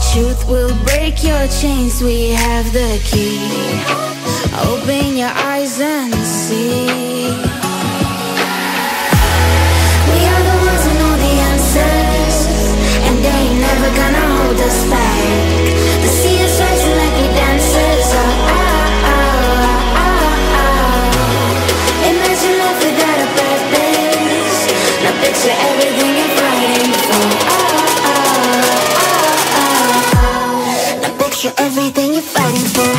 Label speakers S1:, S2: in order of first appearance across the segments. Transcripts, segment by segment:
S1: truth will break your chains, we have the key. Open your eyes and see. We are the ones who know the answers, and they ain't never gonna hold us back. The sea is rising like we dancers. Imagine life without a purpose. Now picture everything you're fighting for. Now picture everything you're fighting for.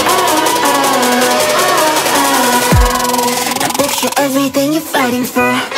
S1: Everything you're fighting for.